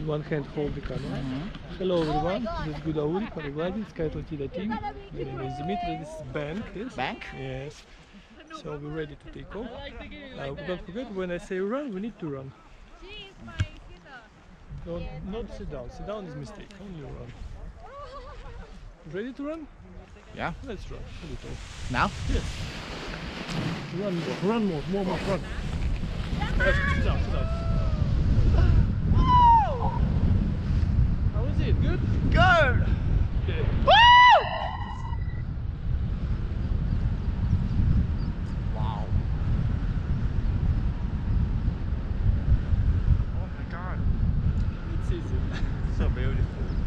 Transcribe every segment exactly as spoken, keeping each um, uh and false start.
in one hand hold the camera. Mm-hmm. Hello everyone, this is Gudauri, paragliding, Sky Atlantida team. My name is Dimitri, this is Bank. Yes? Bank? Yes. So we're ready to take off. Uh, don't forget, when I say run, we need to run. Don't, not sit down. Sit down is a mistake. Only run. Ready to run? Yeah. Let's run a little. Now? Yes. Run more, run more, more, more, run. Yes, sit down, sit down. How is it? Good? Good! Okay. Wow. Oh my god. It's easy. So beautiful.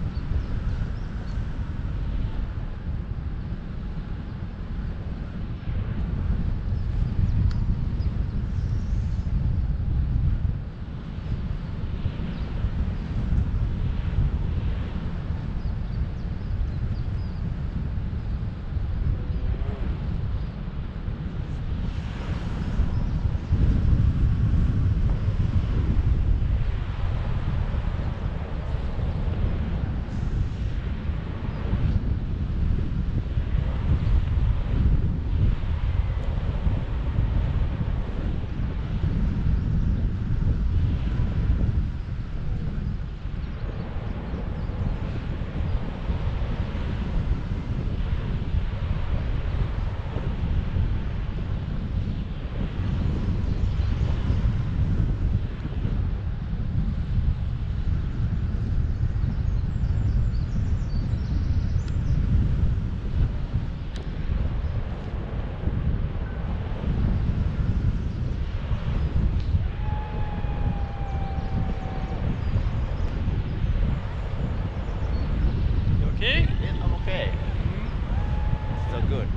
Okay? Yeah, I'm okay. So good.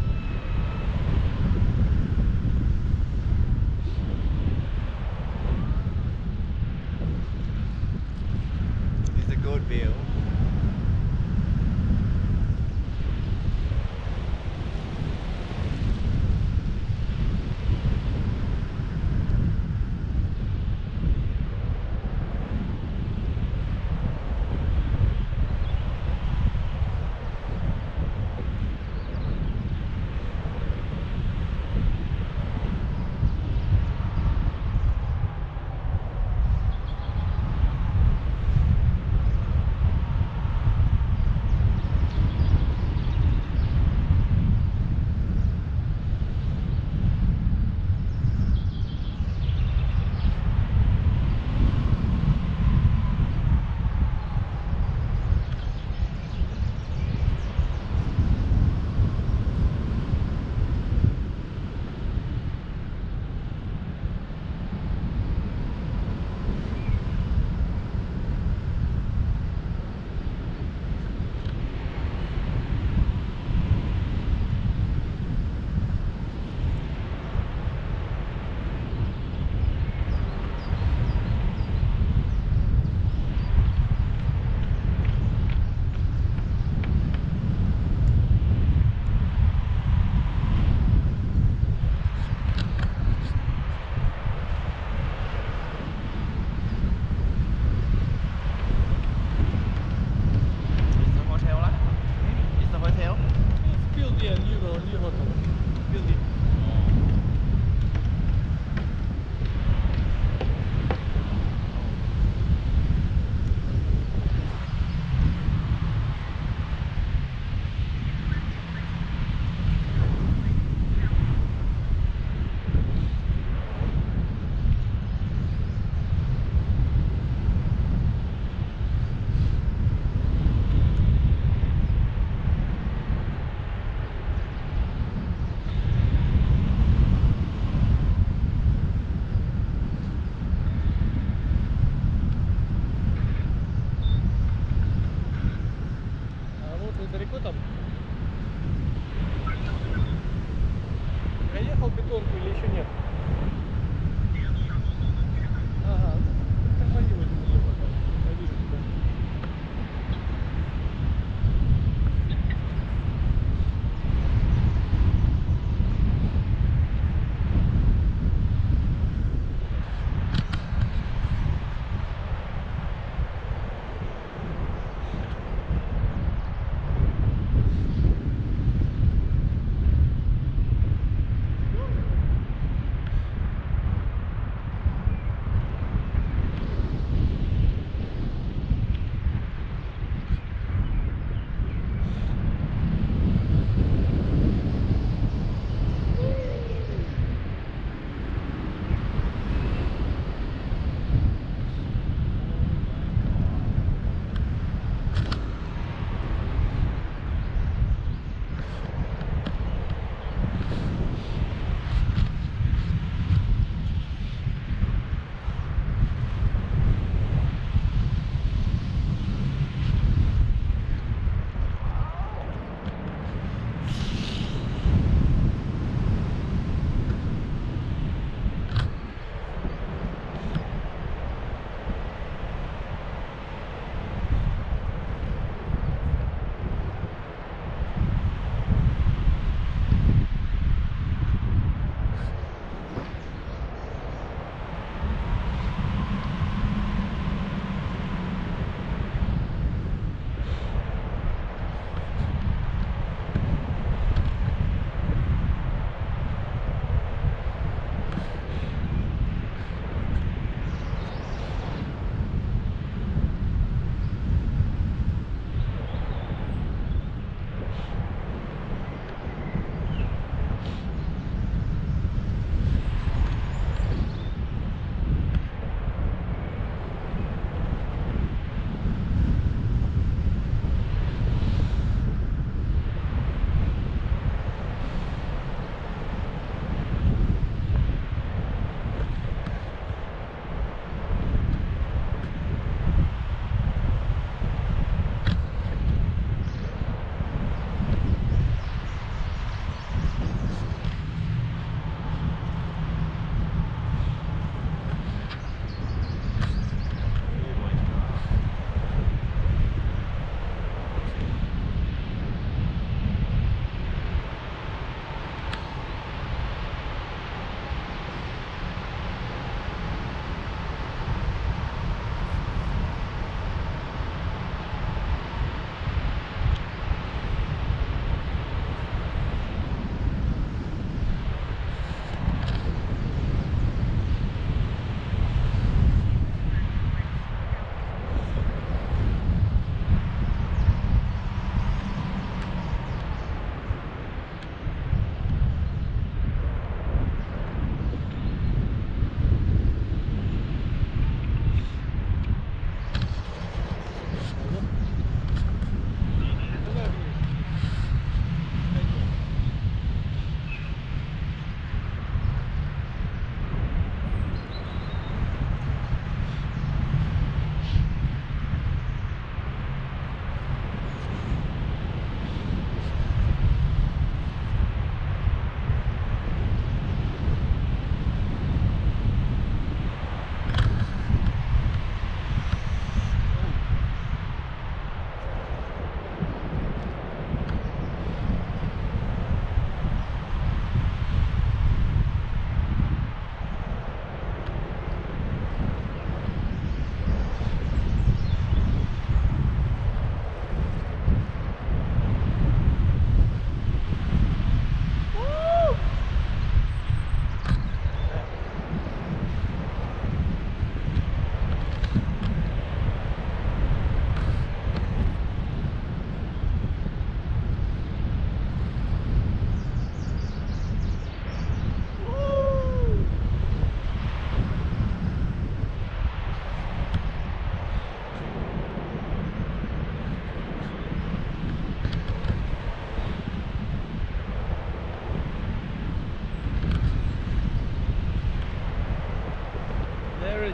It's a good view.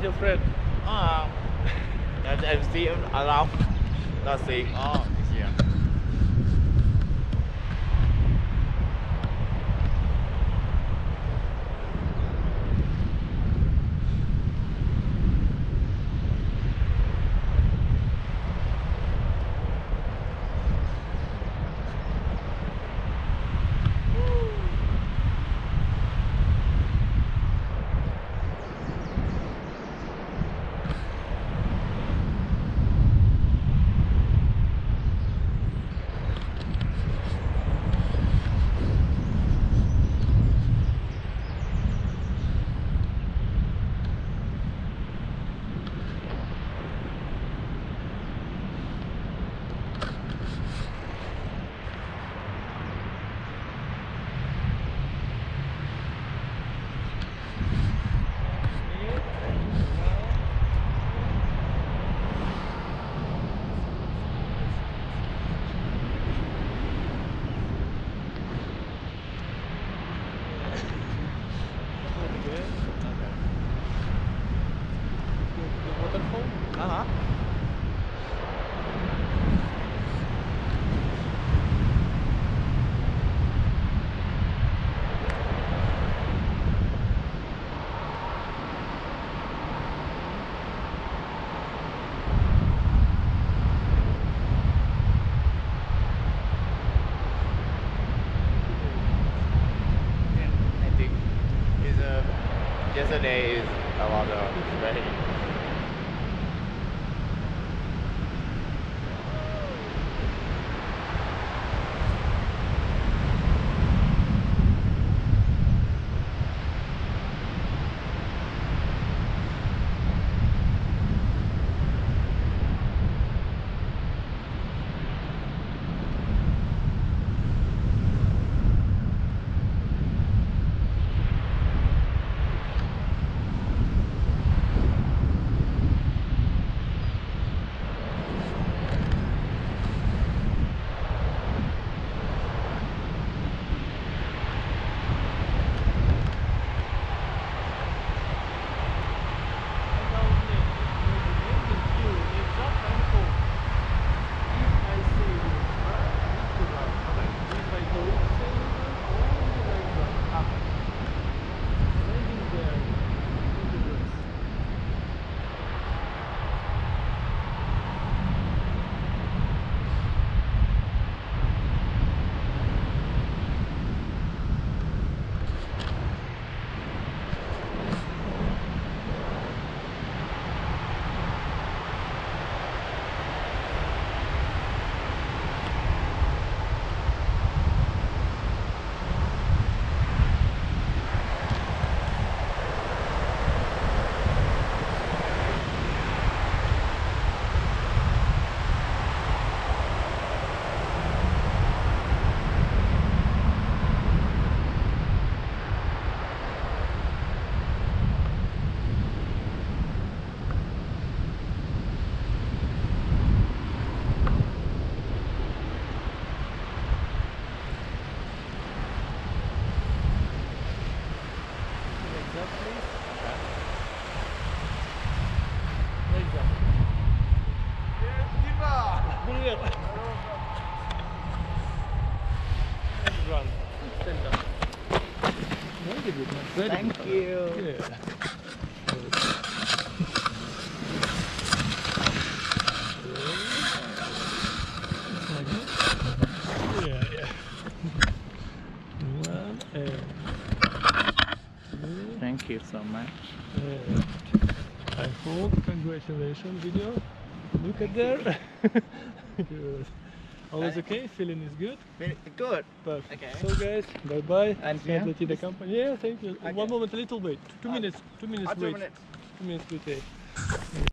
your friend? Ah, I'm, I'm still around. Not seeing. Oh, it's here. Uh-huh. I think is uh, yesterday is a lot of rain. Run. Stand up. Very good, man. Very Thank good. you. Yeah. Yeah, yeah. One and two. Thank you so much. And I hope, congratulations video. Look at there. Good. Always okay? Feeling is good? Very good. Perfect. Okay. So guys, bye bye. And Glad you? that you the company. Yeah, thank you. Okay. One moment, a little wait. Two Uh, minutes. Two minutes uh, two wait. minutes. Two minutes wait.